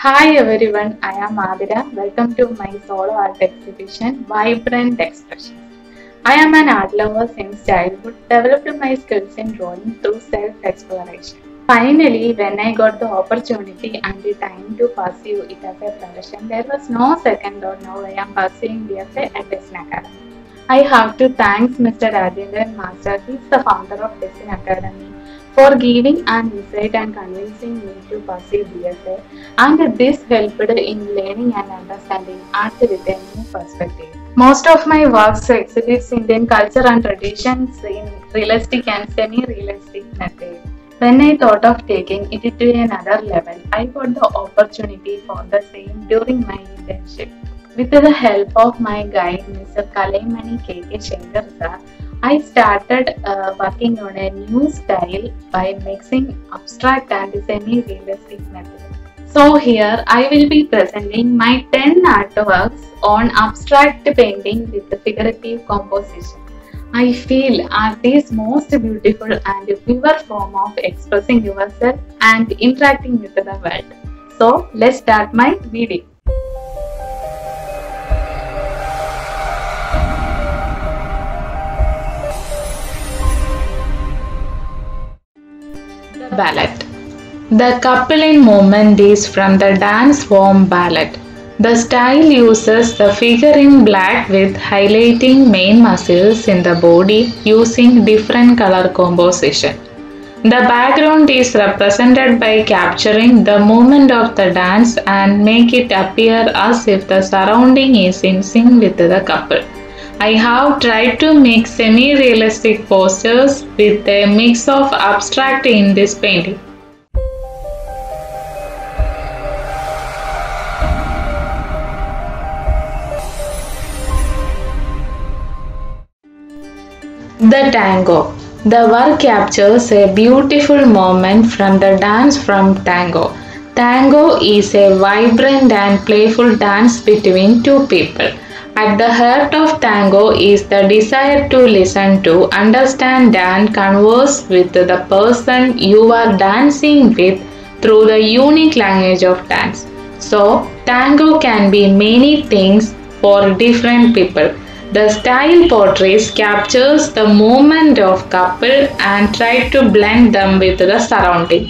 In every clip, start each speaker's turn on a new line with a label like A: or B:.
A: Hi everyone, I am Adira. Welcome to my solo art exhibition, Vibrant Expressions. I am an art lover since childhood, developed my skills in drawing through self-exploration. Finally, when I got the opportunity and the time to pursue it as a profession, there was no second thought. Now I am pursuing DFA at Design Academy. I have to thank Mr. Rajendran Master, he is the founder of Design Academy, for giving an insight and convincing me to pursue DFA, and this helped in learning and understanding art with a new perspective. Most of my works exhibits Indian culture and traditions in realistic and semi-realistic method. When I thought of taking it to another level, I got the opportunity for the same during my internship. With the help of my guide, Mr. Kalaimani K.K. Shankar sir, I started working on a new style by mixing abstract and semi-realistic methods. So here I will be presenting my 10 artworks on abstract painting with figurative composition. I feel art is most beautiful and pure form of expressing yourself and interacting with the world. So let's start my video. The ballet. The coupling movement is from the dance form ballet. The style uses the figure in black with highlighting main muscles in the body using different color composition. The background is represented by capturing the movement of the dance and make it appear as if the surrounding is in sync with the couple. I have tried to make semi-realistic postures with a mix of abstract in this painting. The tango. The work captures a beautiful moment from the dance from tango. Tango is a vibrant and playful dance between two people. At the heart of tango is the desire to listen to, understand and converse with the person you are dancing with through the unique language of dance. So, tango can be many things for different people. The style portrays captures the movement of couple and try to blend them with the surrounding.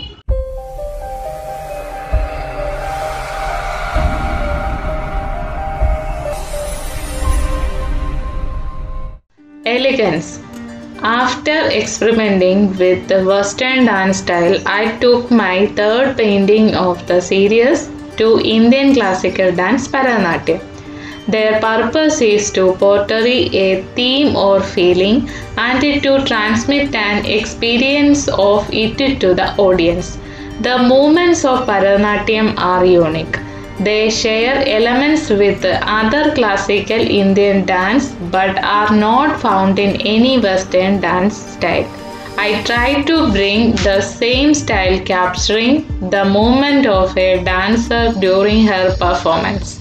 A: Elegance. After experimenting with the Western dance style, I took my third painting of the series to Indian classical dance Bharatanatyam. Their purpose is to portray a theme or feeling and to transmit an experience of it to the audience. The movements of Bharatanatyam are unique. They share elements with other classical Indian dance but are not found in any Western dance style. I try to bring the same style capturing the movement of a dancer during her performance.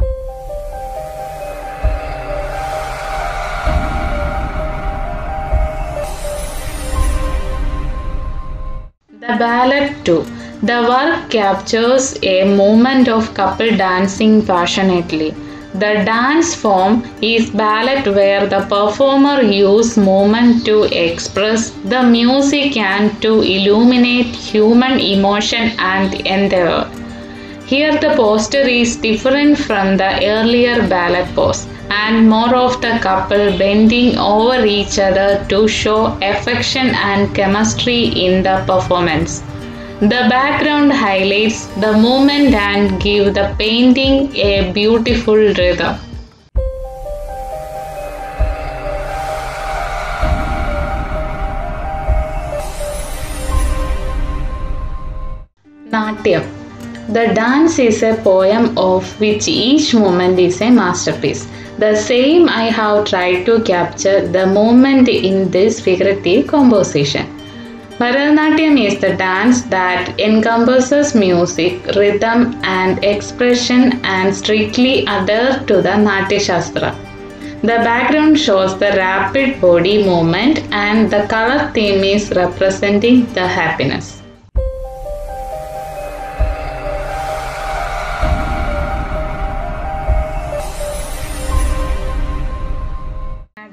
A: The ballet too. The work captures a moment of couple dancing passionately. The dance form is ballet where the performer uses movement to express the music and to illuminate human emotion and endeavor. Here the posture is different from the earlier ballet pose and more of the couple bending over each other to show affection and chemistry in the performance. The background highlights the movement and give the painting a beautiful rhythm. Natyam. The dance is a poem of which each moment is a masterpiece. The same I have tried to capture the moment in this figurative composition. Bharatanatyam is the dance that encompasses music, rhythm and expression and strictly adheres to the Natya Shastra. The background shows the rapid body movement and the color theme is representing the happiness.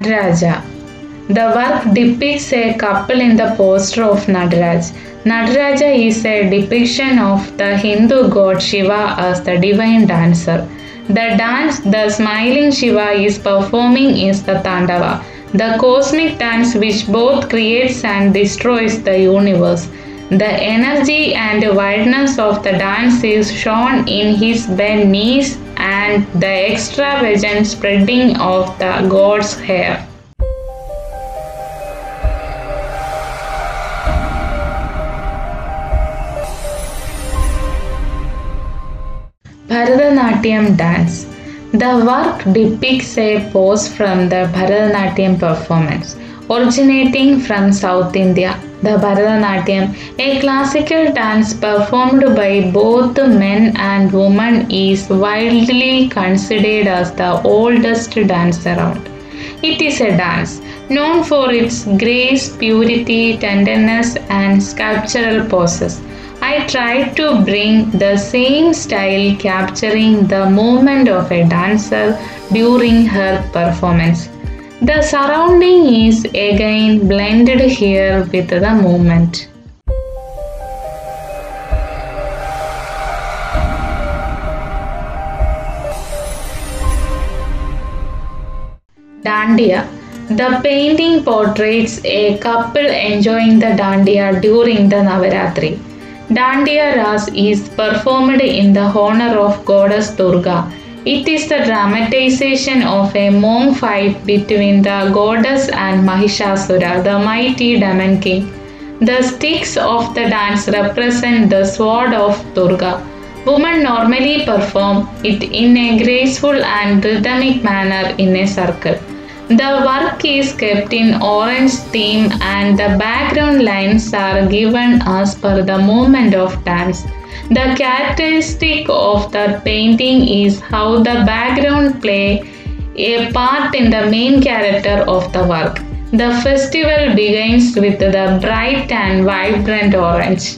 A: Nataraja. The work depicts a couple in the posture of Nataraj. Nataraja is a depiction of the Hindu god Shiva as the divine dancer. The dance the smiling Shiva is performing is the Tandava, the cosmic dance which both creates and destroys the universe. The energy and wildness of the dance is shown in his bent knees and the extravagant spreading of the god's hair. Bharatanatyam dance. The work depicts a pose from the Bharatanatyam performance. Originating from South India, the Bharatanatyam, a classical dance performed by both men and women, is widely considered as the oldest dance around. It is a dance known for its grace, purity, tenderness, and sculptural poses. I tried to bring the same style, capturing the movement of a dancer during her performance. The surrounding is again blended here with the movement. Dandiya. The painting portrays a couple enjoying the Dandiya during the Navaratri. Dandiya Ras is performed in the honor of goddess Durga. It is the dramatization of a monk fight between the goddess and Mahishasura, the mighty demon king. The sticks of the dance represent the sword of Durga. Women normally perform it in a graceful and rhythmic manner in a circle. The work is kept in orange theme and the background lines are given as per the movement of dance. The characteristic of the painting is how the background play a part in the main character of the work. The festival begins with the bright and vibrant orange.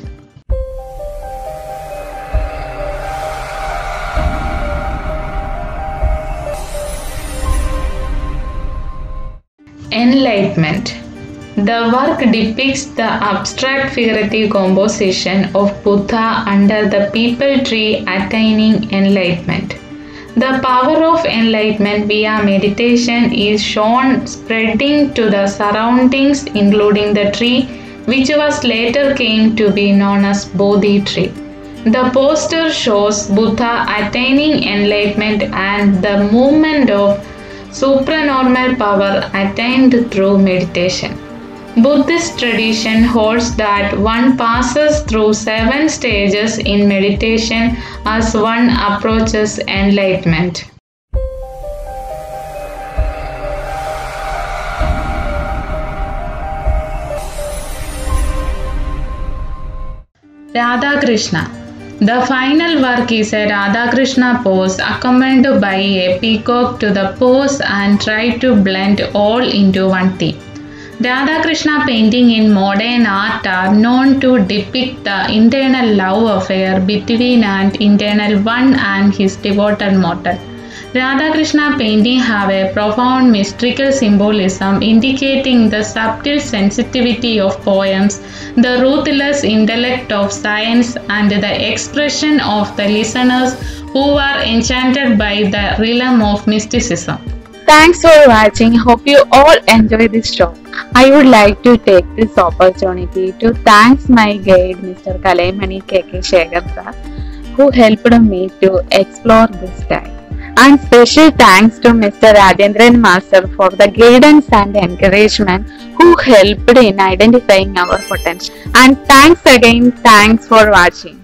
A: Enlightenment. The work depicts the abstract figurative composition of Buddha under the peepal tree attaining enlightenment. The power of enlightenment via meditation is shown spreading to the surroundings, including the tree, which was later came to be known as Bodhi tree. The poster shows Buddha attaining enlightenment and the movement of supranormal power attained through meditation. Buddhist tradition holds that one passes through 7 stages in meditation as one approaches enlightenment. Radha Krishna. The final work is a Radha Krishna pose accompanied by a peacock to the pose and try to blend all into one theme. Radha Krishna painting in modern art are known to depict the internal love affair between an internal one and his devoted mortal. Radha Krishna painting have a profound mystical symbolism indicating the subtle sensitivity of poems, the ruthless intellect of science, and the expression of the listeners who are enchanted by the realm of mysticism. Thanks for watching. Hope you all enjoy this show. I would like to take this opportunity to thank my guide Mr. Kalaimani K.K. Shekhar sir, who helped me to explore this style. And special thanks to Mr. Rajendran Master for the guidance and encouragement who helped in identifying our potential. And thanks again, thanks for watching.